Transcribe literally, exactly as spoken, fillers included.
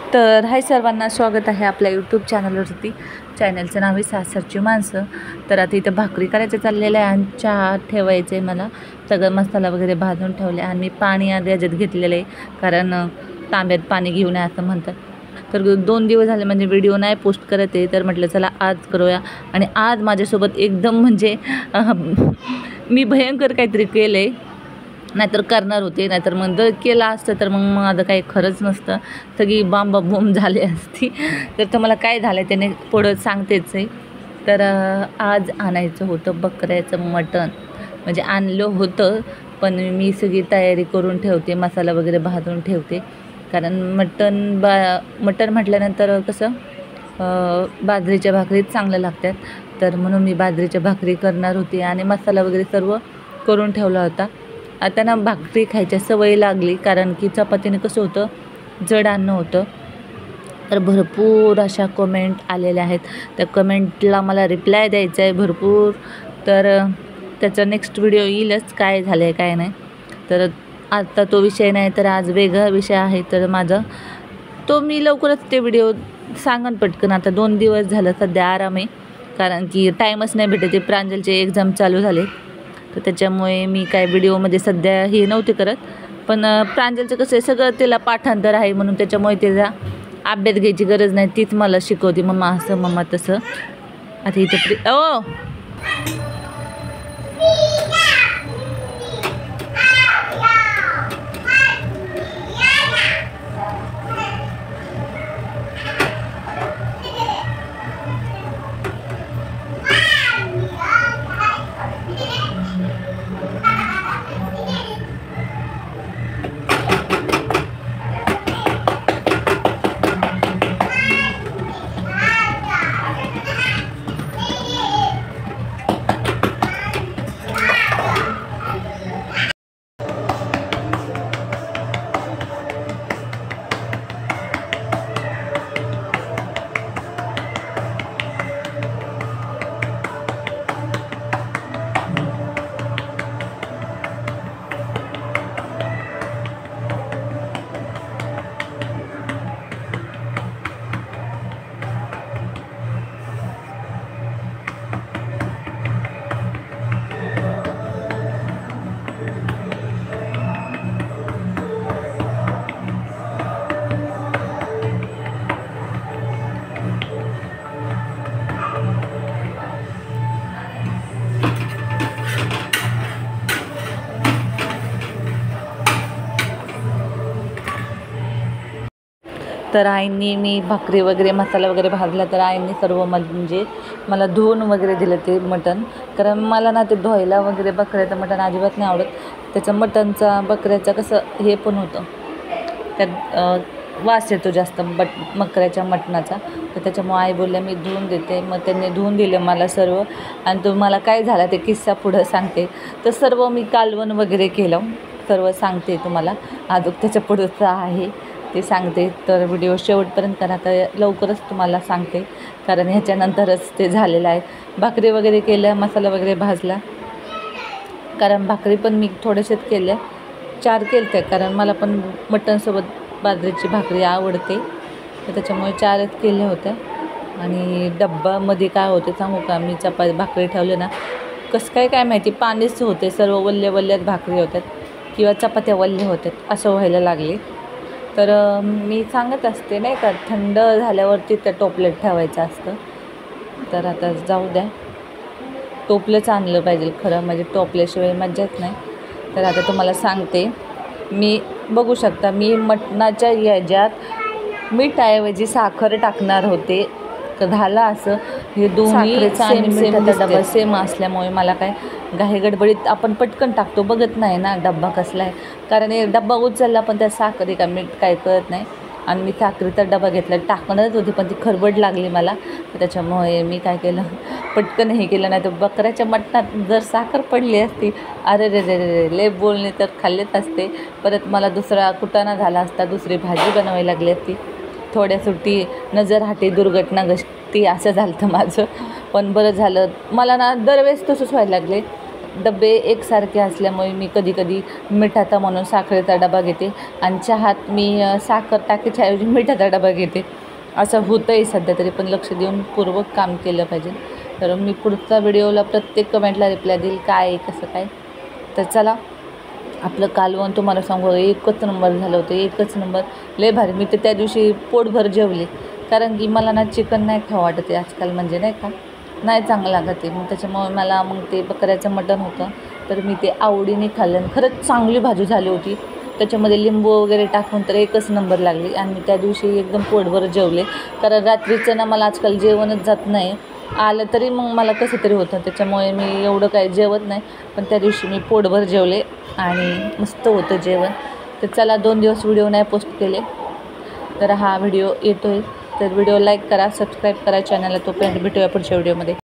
तर हाय सर्वांना, स्वागत आहे आपल्या यूट्यूब चॅनलवरती. चॅनलचं नाव आहे सासरची माणसं. तर आता इथं भाकरी करायचं चाललेलं आहे आणि चहा ठेवायचं आहे. मला सगळं मसाला वगैरे भाजून ठेवले आणि मी पाणी आधी याच्यात घेतलेलं आहे, कारण तांब्यात पाणी घेऊन या असं म्हणतात. तर दोन दिवस झाले म्हणजे व्हिडिओ नाही पोस्ट करत आहे, तर म्हटलं चला आज करूया. आणि आज माझ्यासोबत एकदम म्हणजे मी भयंकर काहीतरी केलं आहे, नाहीतर करणार होते, नाहीतर मग जर केलं असतं तर मग माझं काही खरंच नसतं, सगळी बांबा बोंब झाली असती. तर तुम्हाला काय झालं आहे त्याने पुढं सांगतेच आहे. तर आज आणायचं होतं बकऱ्याचं मटण, म्हणजे आणलं होतं, पण मी सगळी तयारी करून ठेवते, मसाला वगैरे भाजून ठेवते. कारण मटण बा मटण म्हटल्यानंतर कसं बाजरीच्या भाकरीत चांगलं लागतात, तर म्हणून मी बाजरीच्या भाकरी करणार होती आणि मसाला वगैरे सर्व करून ठेवला होता. आता ना भाकरी खायच्या सवय लागली, कारण की चपातीने कसं होतं जड अन्न होतं. तर भरपूर अशा कमेंट आलेल्या आहेत, त्या कमेंटला मला रिप्लाय द्यायचा आहे भरपूर. तर त्याचा नेक्स्ट व्हिडिओ येईलच, काय झालं आहे काय नाही. तर आता तो विषय नाही, तर आज वेगळा विषय आहे. तर माझा तो मी लवकरच ते व्हिडिओ सांगन पटकन. आता दोन दिवस झालं सध्या आराम आहे, कारण की टाईमच नाही भेटत आहे. प्रांजलचे एक्झाम चालू झाले, तर त्याच्यामुळे मी काय व्हिडिओमध्ये सध्या हे नव्हते करत. पण प्रांजलचं कसं आहे, सगळं त्याला पाठांतर आहे, म्हणून त्याच्यामुळे त्याचा अभ्यास घ्यायची गरज नाही. तीच मला शिकवते, मम्मा असं मम्मा तसं. आता इथं प्रि ओ तर आईंनी मी भाकरी वगैरे मसाला वगैरे भाजला, तर आईंनी सर्व म्हणजे मला धुवून वगैरे दिलं ते मटण. कारण मला ना ते धुवायला वगैरे बकऱ्याचं मटण अजिबात नाही आवडत. त्याचं मटणचा बकऱ्याचं कसं हे पण होतं, त्यात वास येतो जास्त बट बकऱ्याच्या मटणाचा. तर त्याच्यामुळे आई बोलल्या मी धुवून देते. मग त्यांनी धुवून दिलं मला सर्व. आणि तुम्हाला काय झाला ते किस्सा पुढं सांगते. तर सर्व मी कालवण वगैरे केलं, सर्व सांगते तुम्हाला. अजून त्याच्या पुढंचं आहे ते सांगते. तर व्हिडिओ शेवटपर्यंत करा, तर लवकरच तुम्हाला सांगते, कारण ह्याच्यानंतरच ते झालेलं आहे. भाकरी वगैरे केल्या, मसाला वगैरे भाजला. कारण भाकरी पण मी थोड्याशाच केल्या, चार केल्या, कारण मला पण मटणसोबत बाजरीची भाकरी आवडते, तर त्याच्यामुळे चारच केल्या होत्या. आणि डब्बामध्ये काय होते सांगू का, मी चपाती भाकरी ठेवले ना, कसं काय काय माहिती पाणीच होते, सर्व वल्ल्या वल्ल्यात भाकरी होत्यात किंवा चपात्या वल्ल्या होत्यात असं व्हायला लागले. तर मी सांगत असते नाही का, थंड झाल्यावरती त्या टोपल्यात ठेवायचं असतं. तर आता जाऊ द्या, टोपलंच आणलं पाहिजे खरं, म्हणजे टोपल्याशिवाय मजाच नाही. तर आता तुम्हाला सांगते, मी बघू शकता मी मटणाच्या ह्याच्यात मीठाऐवजी साखर टाकणार होते. तर झालं असं, हे दोन्ही सेम सेम डबा सेम असल्यामुळे मला काय घाई गडबडीत आपण पटकन टाकतो, बघत नाही ना डब्बा कसला आहे. कारण हे डब्बा उचलला पण त्या साखरी का मीठ काय कळत नाही. आणि मी साखरेचा डबा घेतला, टाकणारच होती पण ती खरबड लागली मला. तर त्याच्यामुळे मी काय केलं, पटकन हे केलं. नाही तर बकऱ्याच्या मटणात जर साखर पडली असती, अरे रे रे रे लय बोलणे तर खाल्लेच असते. परत मला दुसरा कुटाणा झाला असता, दुसरी भाजी बनवावी लागली असती. थोड्या सुट्टी नजर हाटी दुर्घटना घटती असं झालं तर माझं. पण बरं झालं, मला ना दरवेळेस तसंच व्हायला लागले. डबे एकसारखे असल्यामुळे मी कधी कधी मिठाचा म्हणून साखरेचा डबा घेते आणि चहात मी साखर टाकायच्या ऐवजी मिठाचा डबा घेते. असं होतं आहे सध्या तरी, पण लक्ष देऊन पूर्वक काम केलं पाहिजे. तर मी पुढचा व्हिडिओला प्रत्येक कमेंटला रिप्लाय देईल काय आहे कसं काय. तर चला, आपलं कालवण तुम्हाला सांगू एकच नंबर झालं होतं, एकच नंबर, लय भारी. मी तर त्या दिवशी पोटभर जेवले, कारण की मला ना चिकन नाही खावं वाटत आहे आजकाल, म्हणजे नाही का, नाही चांगलं लागत आहे. मग त्याच्यामुळे मला मग ते बकऱ्याचं मटण होतं, तर मी ते आवडीने खाल्लं आणि खरंच चांगली भाजी झाली होती. त्याच्यामध्ये लिंबू वगैरे टाकून तर एकच नंबर लागली. आणि मी त्या दिवशी एकदम पोटभर जेवले, कारण रात्रीचं ना मला आजकाल जेवणच जात नाही. आलं तरी मग मला कसं तरी होतं, त्याच्यामुळे मी एवढं काही जेवत नाही. पण त्या दिवशी मी पोटभर जेवले आणि मस्त होतं जेवण. तर चला, दोन दिवस व्हिडिओ नाही पोस्ट केले, तर हा व्हिडिओ येतो आहे. तर व्हिडिओ लाईक करा, सबस्क्राईब करा चॅनलला. तोपर्यंत भेटूया पुढच्या व्हिडिओमध्ये.